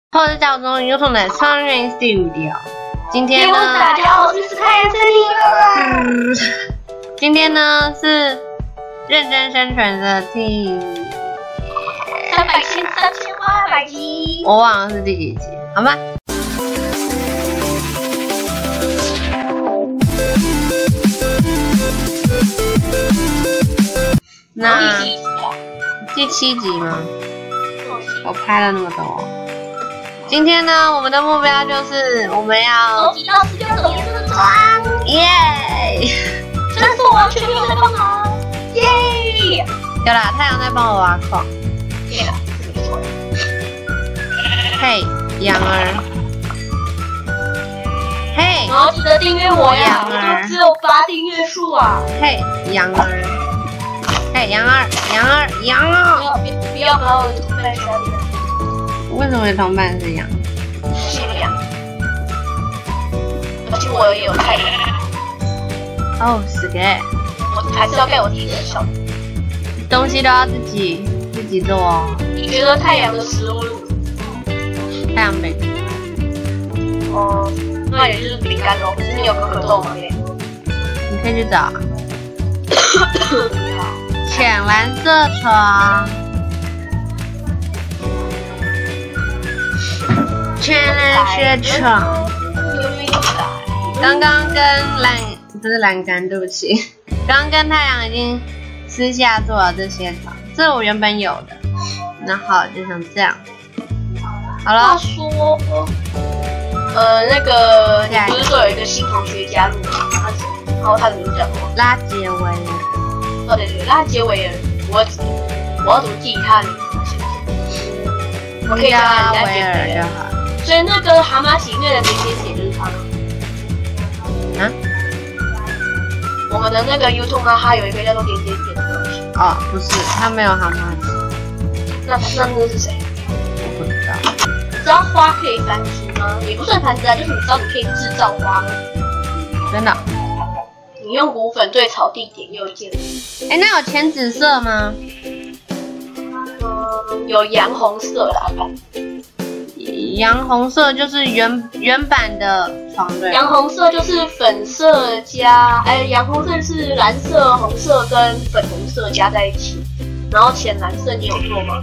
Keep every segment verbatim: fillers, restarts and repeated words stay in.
或者叫做 YouTube 的双人 Studio。今天呢， 大家好，我是开森林。 今天呢是认真生存的第三百七三千八百集， 我忘了是第几集，好吗？那第七集吗？我拍了那么多。今天呢，我们的目标就是我们要收集到十六种颜色的床， 耶！ 这是我全面的帮忙，耶！ 有啦，太阳在帮我挖矿。 对了，是没错的。 嘿，羊儿。嘿， 然后记得订阅我呀，我羊儿就只有八订阅数啊。 嘿，羊儿。嘿，羊儿，羊儿，羊不儿。 要别不要把我的同伴杀掉。 为什么你同伴是羊？ 是羊，而且我也有太阳， 哦，是的。 我还是要盖我自己的小。 东西都要自己自己做哦。 你觉得太阳的食物？ 太阳饼。 哦，那也就是饼干咯，是有可可豆吗？ 你可以去找。浅蓝色床。浅蓝色床。刚刚跟栏不是栏杆，对不起，刚刚跟太阳已经私下做了这些床，这是我原本有的，然后就像这样。好了。 他说，呃，那个你不是说有一个新同学加入吗？他然后他怎么讲？ 拉杰维尔。 哦对对，拉杰维尔，我我要怎么记他的名字？我可以叫他拉杰维尔就好。所以那个蛤蟆喜悦的点点点就是他吗？ 啊？ 我们的那个 YouTube 呢，它有一个叫做点点点的东西。 哦，不是，他没有蛤蟆。 那那那是谁？ 我不知道。 知道花可以繁殖吗？也不算繁殖啊，就是你知道你可以制造花吗？ 真的。 你用骨粉对草地点右键。 哎，那有浅紫色吗？ 嗯，有洋红色啦。 洋红色就是原原版的床对。 洋红色就是粉色加，哎，洋红色是蓝色、红色跟粉红色加在一起，然后浅蓝色你有做吗？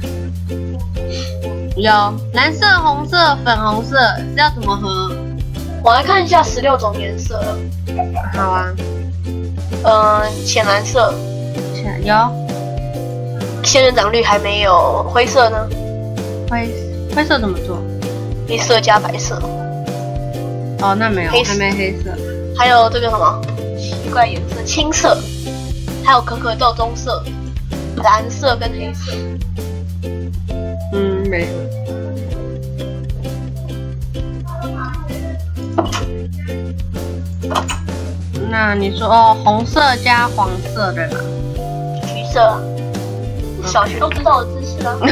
有蓝色、红色、粉红色，要怎么合？ 我来看一下十六种颜色。 好啊。 嗯，浅蓝色。 浅有。 仙人掌绿还没有，灰色呢？ 灰灰色怎么做？ 黑色加白色。 哦，那没有，还没黑色。 还有这个什么奇怪颜色，青色，还有可可豆棕色、蓝色跟黑色。 嗯，没有。那你说哦，红色加黄色对吧？ 橘色啊，小学都知道的知识啊。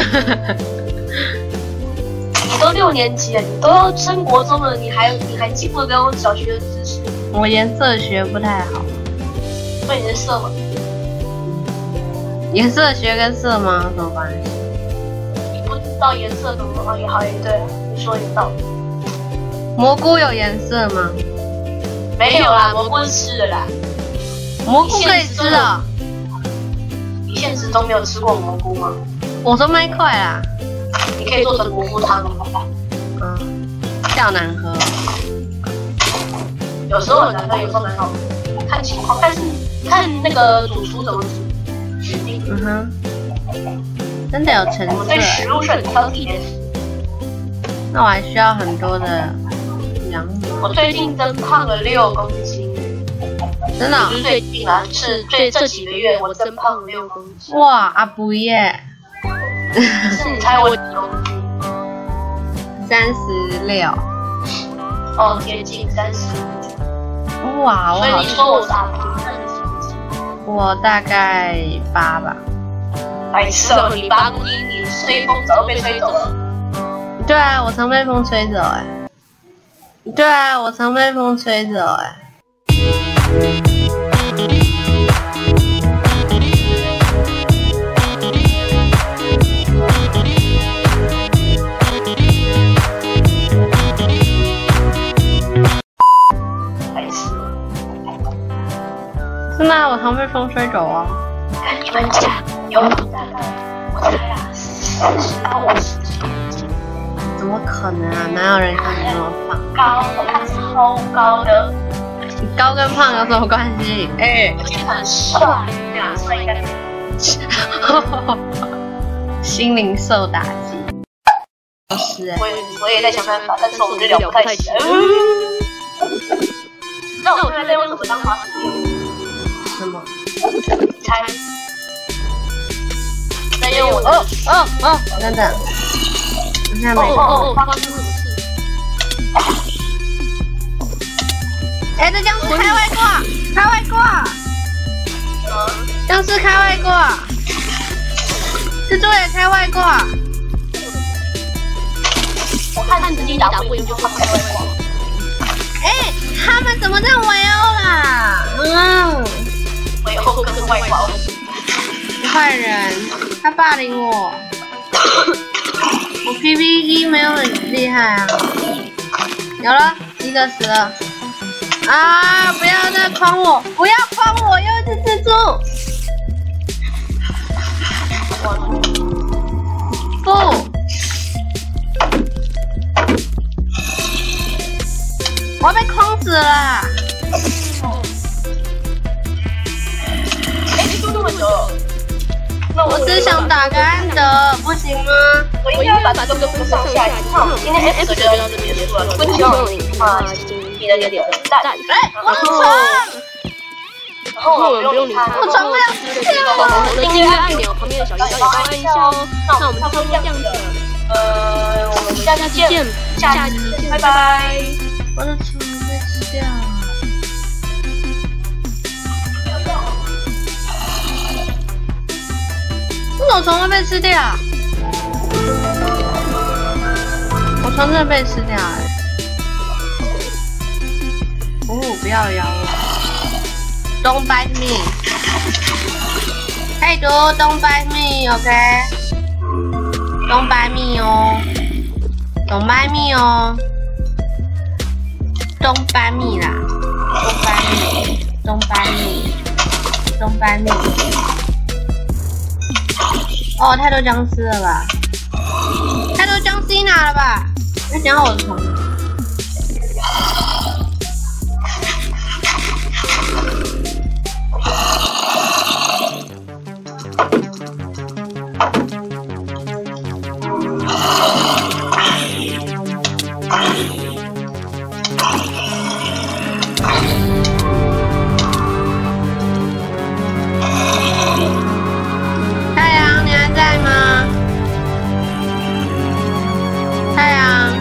你都六年级了，你都要升国中了，你还你还记不得我小学的知识？ 我颜色学不太好。 所以你是色吗？ 颜色学跟色吗有什么关系？ 你不知道颜色怎么？哦，也好也对啊，你说有道理。 蘑菇有颜色吗？ 没有啦，蘑菇是吃的啦。 蘑菇可以吃的。 你现实中没有吃过蘑菇吗？ 我说麦块啦。 你可以做成蘑菇汤。 嗯，较难喝。 有时候很难喝，有时候蛮好喝，看情况，但是看那个主厨怎么煮。 嗯哼。真的有成色。 我对食物是很挑剔的。 那我还需要很多的羊。 我最近增胖了六公斤。 真的、哦？ 不是最近啦，是最这几个月我增胖了六公斤。 哇，阿布耶！ 是你猜我几公斤？ 三十六。 哦，接近三十。 哇，我好。 所以你说我是阿布，那你几公斤？ 我大概八吧。 白痴哦，你八公斤，你吹风早就被吹走了。 对啊，我常被风吹走哎、欸。对啊，我常被风吹走哎、欸。 我常被风吹走啊。 跟你们讲，有大概我猜啊，四十到五十斤。 怎么可能啊？哪有人像你那么胖？ 高，他超高的。 高跟胖有什么关系？哎、欸， 很帅，对啊，所以应该。 心灵受打击。是哎。 我也我也在想办法，但是我们这聊不太起来。那我们在用什么当花式？ 什么？ 猜。在用我的。 哦哦哦！等等，我现在没。 哦哦，发生什么事？ 哎，这僵尸开外挂，开外挂。僵尸开外挂。蜘蛛也开外挂。 我看自己打不赢就怕开外挂。 哎，他们怎么这样围殴啦？嗯， 围殴跟外挂。 坏人，他霸凌我。我 P V E 没有很厉害啊。有了，一个死了。啊！不要再诓我，不要诓我，又是蜘蛛。不，我要被框死了。 哎，你说这么久，那我只想打个安德，不行吗？ 我应该把这个分上下一趟。今天 F 就到这结束了，不希望你啊，你的脸很淡。 哎，我的床。 然后我们不用理他， 我床不要死掉了。 我的订阅按钮旁边的小铃铛也帮我按一下哦。那我们就差不多这样子。呃，我们下期见，下期见，拜拜。 我的床被吃掉了。为什么床会被吃掉？我床真的被吃掉哎、欸！哦，不要咬我 ！Don't bite me！ 嘿，读 Don't bite me，OK？、Okay? Don't bite me 哦 ！Don't bite me 哦 ！Don't bite me 啦 ！Don't bite me！Don't bite me！Don't bite me！ 哦，太多僵尸了吧？太多僵尸拿了吧？要讲我的床。太阳，你还在吗？太阳。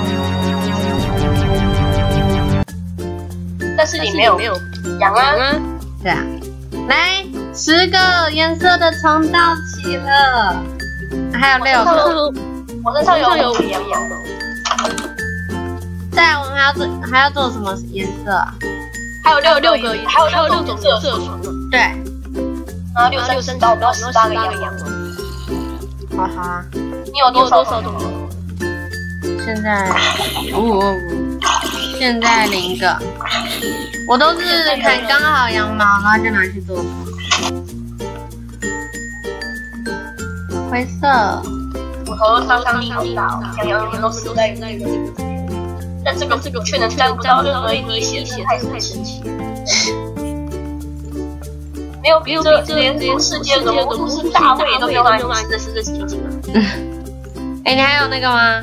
但是你没有羊啊？ 对啊。来，十个颜色的床到齐了，还有六个。 我身上有有五羊羊的。 再来，我们还要做还要做什么颜色啊？ 还有六六个，还有六种色色床。对。然后六三十到到十八个羊羊。 好好啊。 你有多少多少种？ 现在，哦，现在零个。我都是看刚好羊毛，然后就拿去做。灰色。 我和商商力很大，羊羊都是在那个。但这个这个却能沾不到任何一滴血，太太神奇了。没有比这这连连世界的魔术师大会都没有办法的是这事情啊。 哎，你还有那个吗？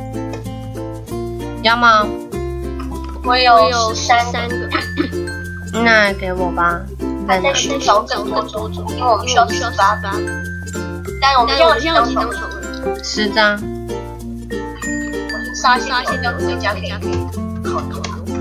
羊毛？ 我有三三个。 那给我吧。 再再调整更多种，因为我们需要十八八。但我们现在有几张床？ 十张。 沙沙线要回家可以烤烤。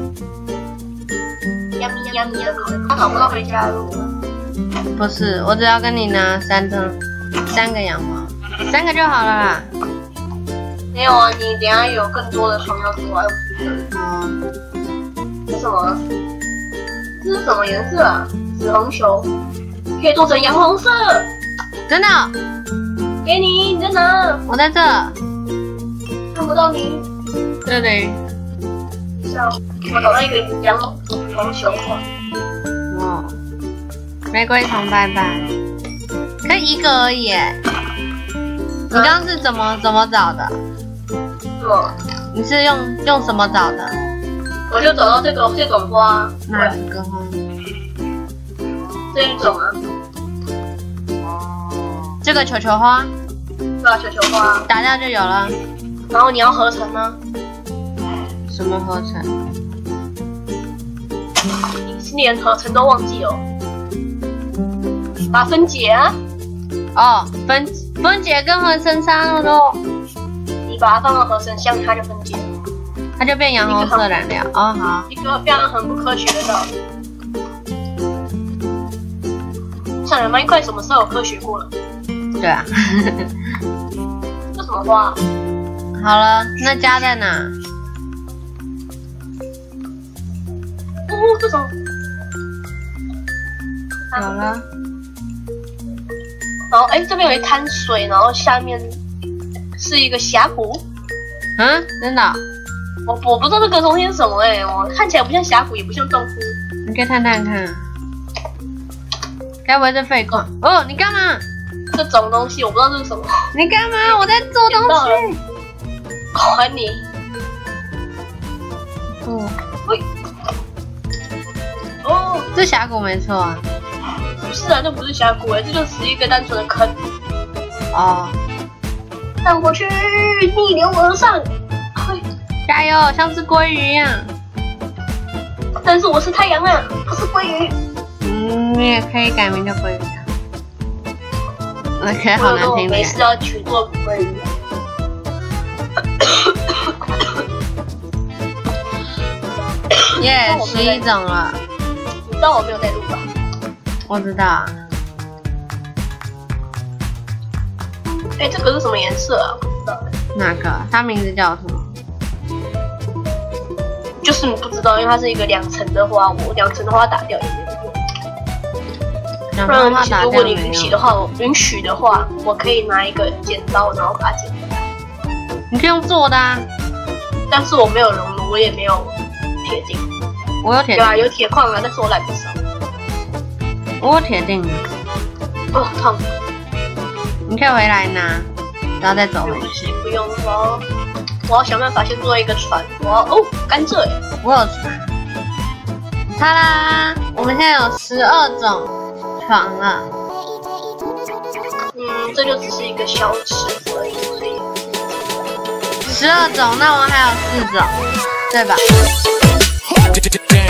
呀咪呀咪呀咪，他好不到回家了。 不是，我只要跟你拿三张，三个羊毛，三个就好了啦。 没有啊，你等下有更多的床要做啊。 哦。 这是什么？这是什么颜色啊？紫红球，可以做成洋红色。 真的？ 给你，你在哪？ 我在这。 看不到你。 这里。 是啊，我找到一个洋红球。 哇。 玫瑰虫拜拜，可以一个而已耶。你刚刚是怎么怎么找的？ 我你是用用什么找的？ 我就找到这个这种花。 哪个花？ 这一种啊。 这个球球花。 对啊，球球花。 打掉就有了。 然后你要合成呢？ 什么合成？ 你是连合成都忘记哦。把它分解啊。 哦，分分解跟合成差那么多。 你把它放到合成箱，它就分解了， 它就变洋红色染料。哦，好。 一个非常很不科学的道理。算了，麦块什么时候有科学过了？ 对啊。 这什么花？ 好了，那加在哪？ 哦，这种。 有了。 然后，哎，这边有一滩水，然后下面是一个峡谷。 嗯，真的？ 我我不知道这个东西是什么哎、欸，我看起来不像峡谷，也不像洞窟。 你可以探探看。该不会是废矿？哦，你干嘛？ 这种东西我不知道这是什么。 你干嘛？我在做东西。 还你。 哦。 喂。哦， 这峡谷没错啊。 不是啊，这不是峡谷哎、欸，这就是一个单纯的坑。 哦。 让我去逆流而上。 加油，像是鲑鱼一样。 但是我是太阳啊，不是鲑鱼。 嗯，你也可以改名叫鲑鱼啊。那可以好难听的。 没事要取做鲑鱼。 耶，十一种了。 你知道我没有在录吧？ 我知道。 哎，这个是什么颜色啊？不知道。 哪个？它名字叫什么？ 就是你不知道，因为它是一个两层的花，我两层的花打掉也没有用。不然，如果你允许的话，我允许的话，我可以拿一个剪刀，然后把它剪开。 你可以用做的啊。 但是我没有熔炉，我也没有铁锭。 我有铁。 对啊，有铁矿啊，但是我懒得烧。 我有铁锭。 哦，痛。 你可以回来拿，然后再走回去。 不用了。我要想办法先做一个船。我要哦，甘蔗耶！ 我有船。哈啦，我们现在有十二种床了。 嗯，这就只是一个小池子而已，所以十二种，那我们还有四种，对吧？